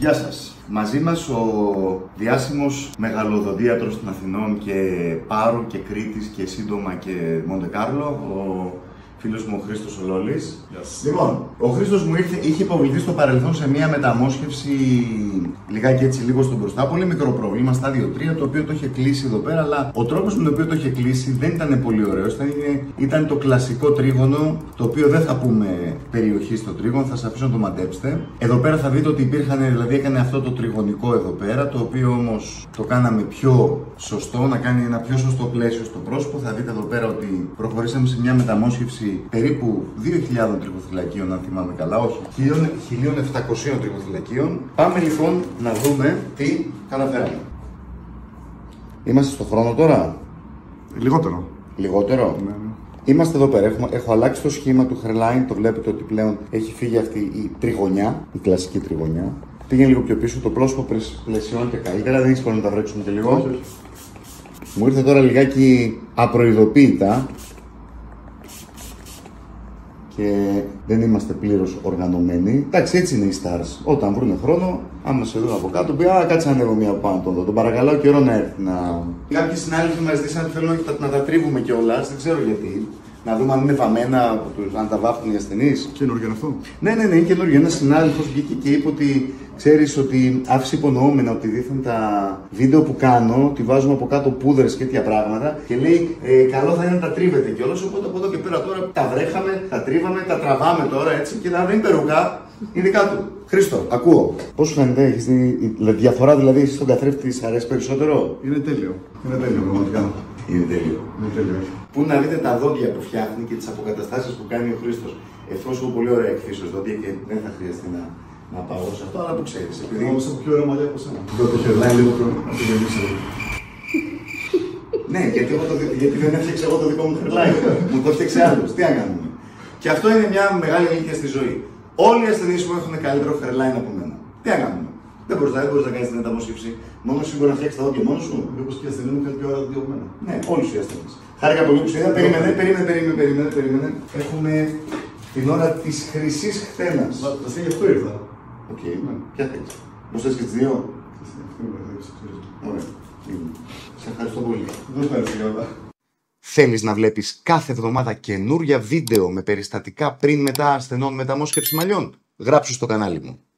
Γεια σας. Μαζί μας ο διάσημος μεγαλοδοντίατρος των Αθηνών και Πάρου και Κρήτης και σύντομα και Μοντεκάρλο, ο φίλος μου ο Χρήστος Ολόλης. Yes. Λοιπόν, ο Χρήστος μου είχε υποβληθεί στο παρελθόν σε μια μεταμόσχευση λιγάκι έτσι λίγο στο μπροστά. Πολύ μικρό πρόβλημα, στάδιο 3, το οποίο το είχε κλείσει εδώ πέρα, αλλά ο τρόπος με τον οποίο το είχε κλείσει δεν ήταν πολύ ωραίος. Ήταν το κλασικό τρίγωνο, το οποίο δεν θα πούμε περιοχή στο τρίγωνο, θα σας αφήσω να το μαντέψετε. Εδώ πέρα θα δείτε ότι δηλαδή έκανε αυτό το τριγωνικό εδώ πέρα, το οποίο όμως το κάναμε πιο σωστό, να κάνει ένα πιο σωστό πλαίσιο στο πρόσωπο. Θα δείτε εδώ πέρα ότι προχωρήσαμε σε μια μεταμόσχευση περίπου 2.000 τριχοθυλακίων, αν θυμάμαι καλά, όχι, 1.700 τριχοθυλακίων. Πάμε λοιπόν να δούμε τι καταφέραμε. Είμαστε στο χρόνο τώρα. Λιγότερο. Λιγότερο. Ναι. Είμαστε εδώ πέρα. Έχω αλλάξει το σχήμα του hairline. Το βλέπετε ότι πλέον έχει φύγει αυτή η τριγωνιά, η κλασική τριγωνιά. Πήγαινε λίγο πιο πίσω. Το πρόσωπο πλαισιώνεται καλύτερα. Δεν έχει πρόβλημα να τα βρέξουμε και λίγο. Όχι. Μου ήρθε τώρα λιγάκι απροειδοποίητα. Και δεν είμαστε πλήρως οργανωμένοι. Εντάξει, έτσι είναι οι stars. Όταν βρουν χρόνο, άμα σε δουν από κάτω, πει Α, κάτσε να ανέβω μία από πάνω τον δω. Τον παρακαλώ καιρό να έρθει να. Κάποιοι συνάδελφοι μας ζητήσαν ότι θέλουν να τα τρίβουμε κιόλας, δεν ξέρω γιατί. Να δούμε αν είναι βαμμένα, αν τα βάφουν οι ασθενείς. Καινούργιο είναι αυτό. Ναι, είναι καινούργιο. Ένας συνάδελφος βγήκε και είπε ότι ξέρεις ότι άφησε υπονοούμενα ότι δείχνουν τα βίντεο που κάνω, ότι βάζουμε από κάτω πούδρες και τέτοια πράγματα και λέει καλό θα είναι να τα τρίβετε κιόλας. Οπότε από εδώ και πέρα τώρα τα βρέχαμε, τα τρίβαμε, τα τραβάμε τώρα έτσι και να δεν είναι περουκά, είναι δικά του. Χρήστο, ακούω. Πώς σου φαίνεται, έχεις διαφορά δηλαδή, εσύ στον καθρέφτη της αρέσει περισσότερο? Είναι τέλειο. Είναι τέλειο, πραγματικά. Είναι τέλειο. Είναι τέλειο. Πού να δείτε τα δόντια που φτιάχνει και τις αποκαταστάσεις που κάνει ο Χρήστος. Ευτυχώς έχω πολύ ωραία εκφύσεως δόντια και δεν θα χρειαστεί να πάω σε αυτό, αλλά που ξέρεις. Επειδή Όμως έχω πιο ωραία μαλλιά από σένα. Το χερλάει λίγο πιο να το γεννήσω. Ναι, γιατί δεν έφτιαξε εγώ το δικό μου χερλάει. Μου το έφτιαξε άλλος. Τι να κάνουμε. Και αυτό είναι μια μεγάλη αλήθεια στη ζωή. Όλοι οι ασθενείς μου έχουν καλύτερο hairline από μένα. Τι να κάνουμε. Δεν μπορείς να κάνεις την μεταμόσχευση. Μόνο σου μπορεί να φτιάξεις τα δόντια μόνο σου. Όπως και οι ασθενείς μου κάνουν πιο ώρα δύο από μένα. Ναι, όλοι οι ασθενείς. Χάρηκα πολύ που σου είδα. Περίμενε. Έχουμε την ώρα της χρυσής χθένας. Βασικά γι' αυτό ήρθα. Οκ, ποια θέλεις. Πώς θες και τις δύο. Ωραία. Σε ευχαριστώ πολύ. Δεν ευχαριστώ καλά. Θέλεις να βλέπεις κάθε εβδομάδα καινούρια βίντεο με περιστατικά πριν μετά ασθενών μεταμόσχευση μαλλιών? Γράψου στο κανάλι μου.